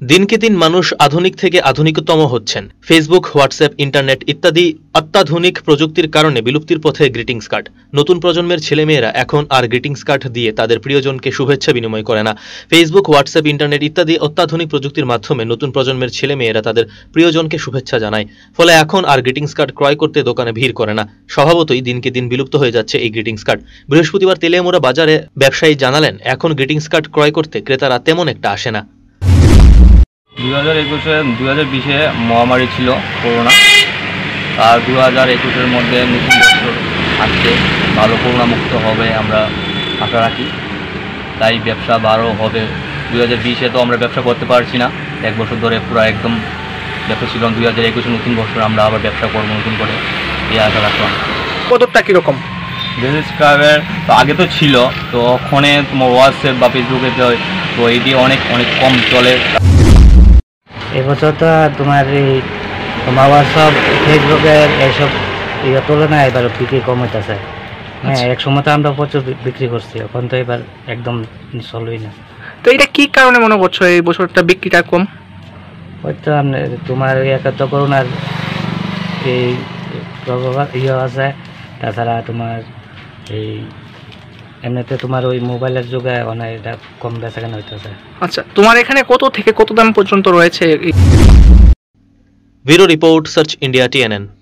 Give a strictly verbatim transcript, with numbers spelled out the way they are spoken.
দিনকে দিন মানুষ আধুনিক থেকে আধুনিকতম হচ্ছেন। ফেসবুক, হোয়াটসঅ্যাপ, ইন্টারনেট ইত্যাদি অত্যাধুনিক প্রযুক্তির কারণে বিলুপ্তির পথে গ্রিটিংস কার্ড। নতুন প্রজন্মের ছেলেমেয়েরা এখন আর গ্রিটিংস কার্ড দিয়ে তাদের প্রিয়জনকে শুভেচ্ছা বিনিময় করে না। ফেসবুক, হোয়াটসঅ্যাপ, ইন্টারনেট ইত্যাদি অত্যাধুনিক প্রযুক্তির মাধ্যমে নতুন প্রজন্মের ছেলেমেয়েরা তাদের প্রিয়জনকে শুভেচ্ছা জানায়। ফলে এখন আর গ্রিটিংস কার্ড ক্রয় করতে দোকানে ভিড় করে না। স্বভাবতই দিনকে দিন বিলুপ্ত হয়ে যাচ্ছে এই গ্রিটিংস কার্ড। বৃহস্পতিবার তেলিয়ামুড়া বাজারে ব্যবসায়ী জানালেন, এখন গ্রিটিংস কার্ড ক্রয় করতে ক্রেতারা তেমন একটা আসে না। দুই হাজার একুশে দুই হাজার বিশে মহামারী ছিল করোনা, আর দু হাজার একুশের মধ্যে নতুন বছর আসছে, ভালো করোনা মুক্ত হবে আমরা আশা রাখি। তাই ব্যবসা ভালো হবে। দুই হাজার বিশে তো আমরা ব্যবসা করতে পারছি না, এক বছর ধরে পুরো একদম ব্যবসা ছিল। দুই হাজার একুশে নতুন বছর আমরা আবার ব্যবসা করবো নতুন করে, এই আশা রাখলাম। কতটা কীরকম বিজনেস কার্ডের তো আগে তো ছিল, তো ওখানে তোমার হোয়াটসঅ্যাপ বা ফেসবুকে তো এটি অনেক অনেক কম চলে। এবছর তো তোমার এই তোমার হোয়াটসঅ্যাপ, ফেসবুকের এইসব ইয়ে তুলনায় এবার বিক্রি কম হইতেছে। হ্যাঁ, এক সময় তো আমরা প্রচুর বিক্রি করছি, এখন তো এবার একদম চলবেই না। তো এটা কি কারণে মনে করছো এই বছরটা বিক্রিটা কম? হয়তো তোমার একে তো করোনার এই প্রভাব ইয়ে আছে, তাছাড়া তোমার এই এমনিতে তোমার ওই মোবাইলের যুগে মানে এটা কম বেচা কেনা হইতেছে। আচ্ছা, তোমার এখানে কত থেকে কত দাম পর্যন্ত রয়েছে? Bureau report, search India TNN.